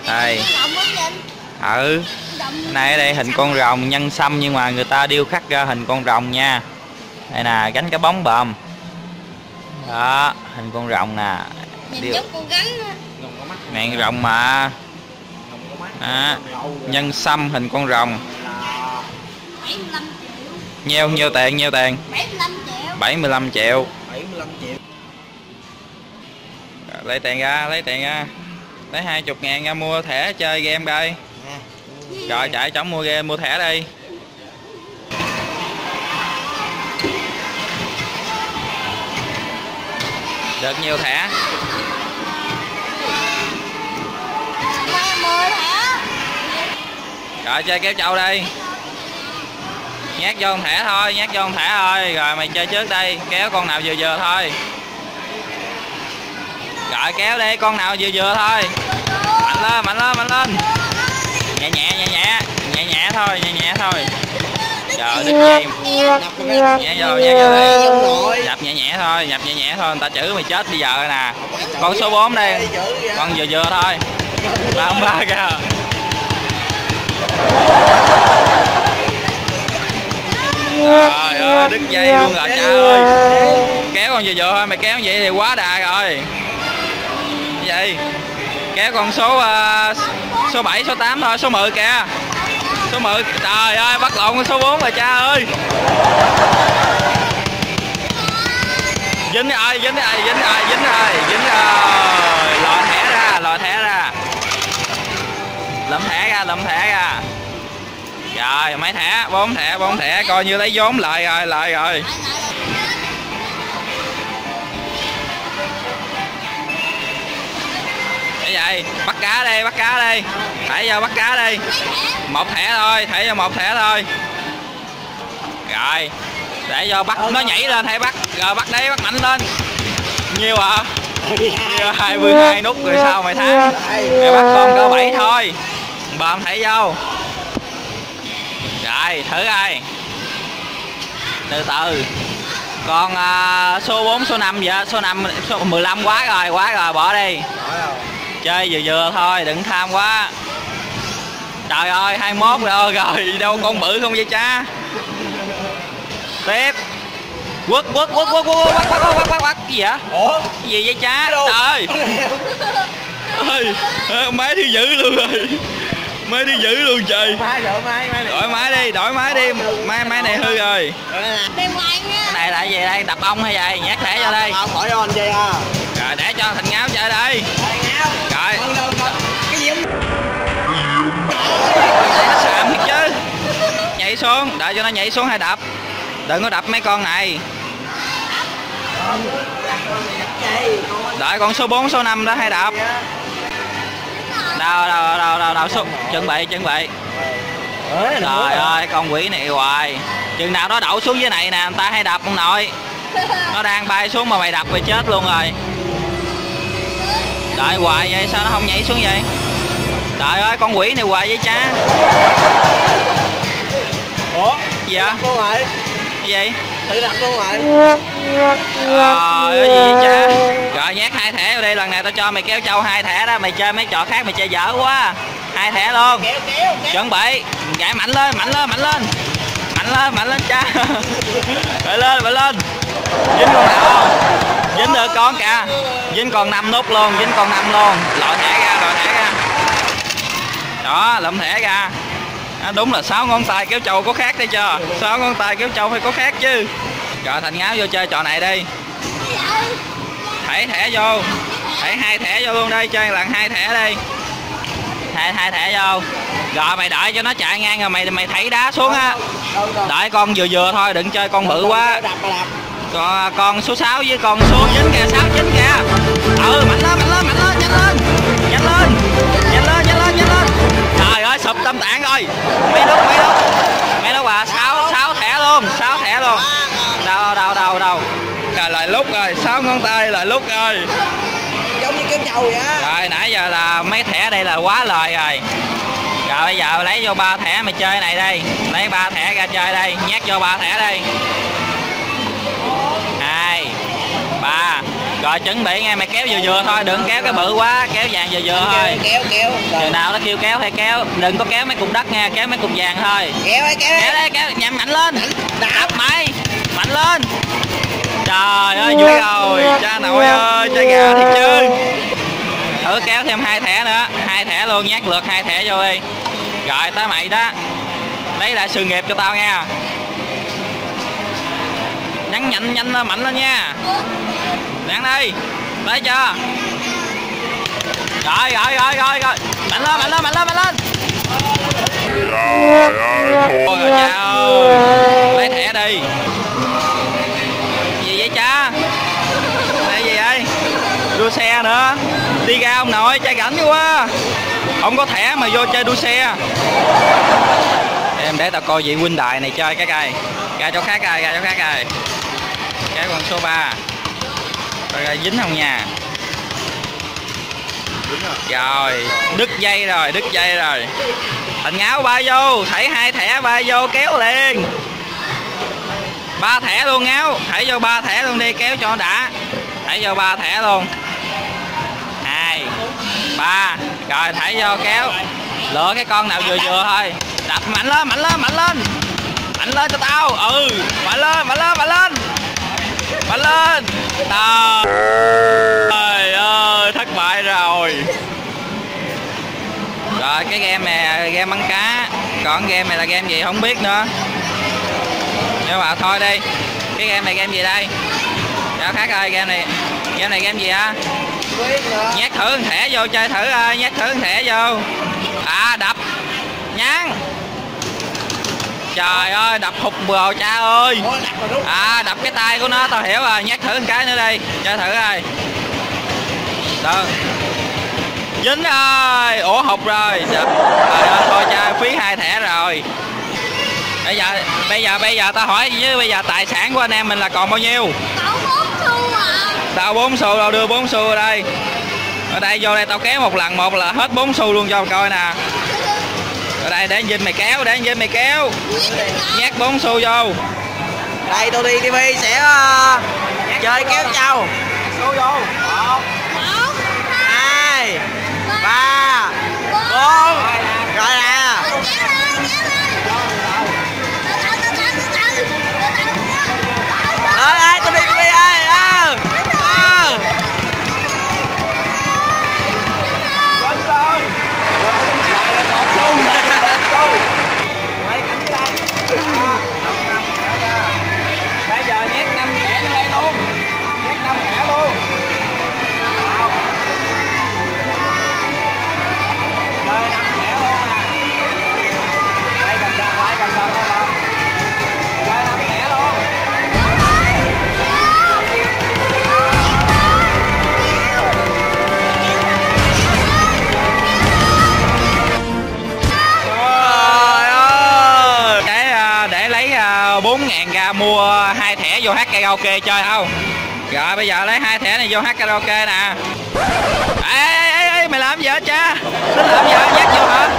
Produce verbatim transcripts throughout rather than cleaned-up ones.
Đây. Ừ. Này ở đây hình con rồng nhân sâm nhưng mà người ta điêu khắc ra hình con rồng nha. Đây nè, gánh cái bóng bờm. Đó, hình con rồng nè. Nhìn giống con rắn. Mẹ rồng mà. À, nhân sâm hình con rồng. bảy mươi lăm triệu. Nhiêu nhiêu tiền nhiêu tiền? bảy mươi lăm triệu. bảy mươi lăm triệu. bảy mươi lăm triệu. Rồi, lấy tiền ra, lấy tiền ra. Lấy hai mươi ngàn ra mua thẻ chơi game đây. Rồi chạy chóng mua game mua thẻ đi. Được nhiều thẻ. mười thẻ. Rồi chơi kéo trâu đi. Nhét vô con thẻ thôi, nhét vô con thẻ thôi. Rồi mày chơi trước đi, kéo con nào vừa vừa thôi. Rồi kéo đi, con nào vừa vừa thôi. Mạnh lên, mạnh lên, mạnh lên. Nhẹ nhẹ, nhẹ nhẹ, nhẹ nhẹ thôi, nhẹ nhẹ thôi. Trời đứt dây. Nhẹ vô, nhẹ vô đi. Nhập nhẹ nhẹ thôi, nhập nhẹ nhẹ thôi, người ta chửi mày chết bây giờ nè. Con số bốn đi. Con vừa vừa thôi. Ba không ba kìa. Trời ơi, đứt dây luôn rồi trời ơi. Kéo con vừa vừa thôi, mày kéo vậy thì quá đà rồi. Vậy kéo con số uh, số bảy, số tám thôi, số mười kìa. Số mười, trời ơi, bắt lộn con số bốn rồi cha ơi. Dính rồi, dính rồi, dính rồi, dính rồi, dính rồi. Lòi thẻ ra, lòi thẻ ra. Lụm thẻ ra, lụm thẻ ra. Rồi, mấy thẻ, bốn thẻ, bốn thẻ, coi như lấy vốn lại rồi, lại rồi. Cái vậy, bắt cá đi, bắt cá đi. Thảy vô bắt cá đi. Một thẻ thôi, thảy vô một thẻ thôi. Rồi, để vô bắt, nó nhảy lên hãy bắt. Rồi bắt đi, bắt mạnh lên. Nhiêu hả? hai mươi hai nút rồi sao mày thắng? Mày bắt con có bảy thôi. Bơm thảy vô. Rồi, thử coi. Từ từ. Con uh, số bốn, số năm vậy, số năm, số mười lăm quá rồi, quá rồi, bỏ đi. Chơi vừa vừa thôi, đừng tham quá. Trời ơi, hai mươi mốt rồi, rồi đâu con bự không vậy cha. Tiếp. Quất quất quất quất quất quất quất quất quất quất cái gì vậy? Ủa? Cái gì vậy cha? Trời ơi. Ơi, máy đi dữ luôn rồi. Máy đi dữ luôn trời. Đổi máy đi, đổi máy đi. Máy máy này hư rồi. Cái này là gì đây? Đập ông hay vậy? Nhát thẻ vô đây. Không khỏi on chơi à. Rồi để cho Thành Ngáo chơi đây. Rồi. Cái gì không? Nó xàm thiệt chứ. Nhảy xuống, đợi cho nó nhảy xuống hay đập. Đừng có đập mấy con này. Đợi con số bốn, số năm đó hay đập. Đâu đâu đâu đâu đâu xuống, chuẩn bị chuẩn bị. Trời ơi, con quỷ này hoài. Chừng nào nó đậu xuống dưới này nè, người ta hay đập ông nội. Nó đang bay xuống mà mày đập mày chết luôn rồi. Đợi hoài vậy sao nó không nhảy xuống vậy? Trời ơi, con quỷ này hoài vậy cha. Ủa? Gì vậy? Cái gì? tự đặt luôn rồi. Trời ơi, gì vậy cha? Rồi nhét hai thẻ vào đây, lần này tao cho mày kéo trâu hai thẻ đó, mày chơi mấy trò khác mày chơi dở quá. Hai thẻ luôn. Kéo kéo. Chuẩn bị. Gãy mạnh lên, mạnh lên, mạnh lên. Mạnh lên, mạnh lên cha. Phải lên, phải lên. Dính con nào không? Dính được con kìa. Dính còn năm nút luôn, dính còn năm luôn. Lội thẻ ra, lội thẻ ra. Đó, lụm thẻ ra. À, đúng là sáu ngón tay kéo trâu có khác đấy chưa? Sáu ngón tay kéo trâu phải có khác chứ. Rồi Thành Ngáo vô chơi trò này đi. Thảy thẻ vô. Thảy hai thẻ vô luôn đi, chơi lần hai thẻ đi. Hai hai thẻ vô. Rồi mày đợi cho nó chạy ngang rồi mày mày thảy đá xuống á. Đợi con vừa vừa thôi, đừng chơi con bự quá. Còn con số sáu với con số chín kìa, sáu chín kìa. Ừ, mạnh lên, mạnh lên, mạnh lên, nhanh lên. Nhanh lên. Nhanh lên, nhanh lên, nhanh lên. Trời ơi, sụp tâm tạng rồi. Mấy đứa, mấy đứa. Mấy đứa bà sáu sáu thẻ luôn, sáu thẻ luôn. Đâu đâu đâu đâu. Rồi lại lúc rồi, sáu ngón tay lại lúc rồi. Giống như kéo trâu vậy á. Rồi nãy giờ là mấy thẻ đây là quá lời rồi. Rồi bây giờ lấy vô ba thẻ mày chơi này đây. Lấy ba thẻ ra chơi đây, nhét vô ba thẻ đây. Hai ba Rồi chuẩn bị nghe, mày kéo vừa vừa thôi, đừng kéo cái bự quá, kéo vàng vừa vừa thôi. Kéo kéo. Giờ nào nó kêu kéo hay kéo, đừng có kéo mấy cục đất nha, kéo mấy cục vàng thôi. Kéo ấy, kéo. Kéo đấy, kéo nhằm mạnh lên. Đạp mày, mạnh lên. Trời ơi vui rồi, cha nội ơi, cha gà thiệt chứ. Thử kéo thêm hai thẻ nữa, hai thẻ luôn, nhát lượt hai thẻ vô đi. Rồi tới mày đó. Lấy lại sự nghiệp cho tao nha. Nhắn nhanh nhanh lên, mạnh lên nha. Đang đi. Tới chưa? Rồi rồi rồi rồi rồi. Mạnh lên, mạnh lên, mạnh lên, mạnh lên. Ôi trời ơi. Lấy thẻ đi. Gì vậy cha? Đây gì vậy? Đua xe nữa. Đi ra ông nội, cha rảnh quá. Không có thẻ mà vô chơi đua xe. Em để tao coi vị huynh đài này chơi cái cây. Ra chỗ khác coi, ra chỗ khác coi. Cái con số ba. Rồi ra dính không nha. Rồi, đứt dây rồi, đứt dây rồi. Thành ngáo ba vô, thảy hai thẻ ba vô kéo liền. Ba thẻ luôn ngáo, thảy vô ba thẻ luôn đi, kéo cho đã. Thảy vô ba thẻ luôn. Hai, ba, rồi thảy vô kéo. Lựa cái con nào vừa vừa thôi. Đập mạnh lên, mạnh lên, mạnh lên. Mạnh lên cho tao. Ừ, mạnh lên, mạnh lên, mạnh lên. Mạnh lên. Trời ơi, thất bại rồi. Rồi cái game này game bắn cá. Còn game này là game gì không biết nữa. Nhưng mà thôi đi. Cái game này game gì đây? Sao khác ơi, game này game này game gì hả? Nhét thử một thẻ vô chơi thử ơi, nhét thử một thẻ vô. À đập. Nhắn. Trời ơi, đập hụt bồ cha ơi. À đập cái tay của nó, tao hiểu rồi, nhét thử một cái nữa đi, chơi thử coi. Được. Dính ơi, ủa hụt rồi. Trời ơi, thôi cha phí hai thẻ rồi. Bây giờ bây giờ bây giờ tao hỏi với bây giờ tài sản của anh em mình là còn bao nhiêu? Cậu bốn xu à. Tao bốn xu đâu, đưa bốn xu ở đây. Ở đây vô đây tao kéo một lần một là hết bốn xu luôn cho coi nè. Ở đây để Vinh mày kéo, để Vinh mày kéo. Nhét bốn xu vô. Đây tôi đi ti vi sẽ uh, chơi kéo trâu. Xu vô. Một, hai, ba, bốn. Rồi nè. Ơi ai tôi đi ti vi ơi. Ờ. Ờ. Bây giờ nhét năm thẻ vô đây luôn. Nhét năm thẻ luôn. Chơi năm thẻ luôn nè. Đây gần gần lại gần gần lại. Chơi năm thẻ luôn. bốn ngàn ra mua hai thẻ vô hát karaoke chơi không? Rồi bây giờ lấy hai thẻ này vô hát karaoke nè. Ê ê ê mày làm gì hả cha? Tính làm gì hả? Nhét vô hả?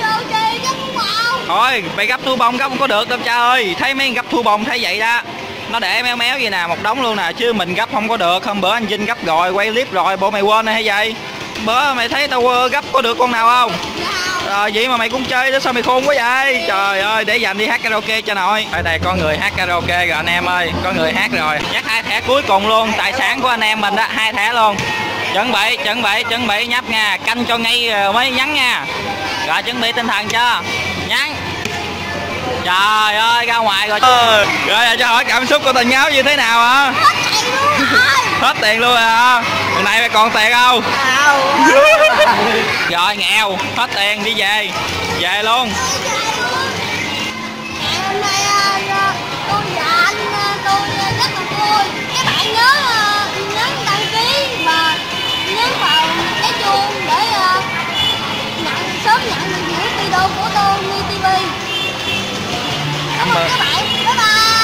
Thôi mày gấp thu bông gấp không có được đâu cha ơi. Thấy mấy gấp thu bông thấy vậy đó. Nó để méo méo gì nè, một đống luôn nè, chứ mình gấp không có được. Hôm bữa anh Vinh gấp rồi, quay clip rồi, bộ mày quên hay vậy? Bữa mày thấy tao gấp có được con nào không? Rồi vậy mà mày cũng chơi đó, sao mày khôn quá vậy? Trời ơi, để dành đi hát karaoke cho nội. Ở đây có người hát karaoke rồi anh em ơi, có người hát rồi. Nhắc hai thẻ cuối cùng luôn, tài sản của anh em mình đó, hai thẻ luôn. Chuẩn bị, chuẩn bị, chuẩn bị nhấp nha, canh cho ngay mới nhắn nha. Rồi chuẩn bị tinh thần chưa? Nhắn. Trời ơi, ra ngoài rồi. Rồi cho hỏi cảm xúc của tình ngáo như thế nào hả? Hết tiền luôn rồi hả? Hôm nay mày còn tiền không? Rồi nghèo, hết tiền đi về. Về luôn. Ngày hôm nay tôi và anh tôi rất là vui. Các bạn nhớ nhấn đăng ký và nhấn vào cái chuông để nhận sớm nhận được những video của tôi như ti vi. Cảm ơn các bạn. Bye bye.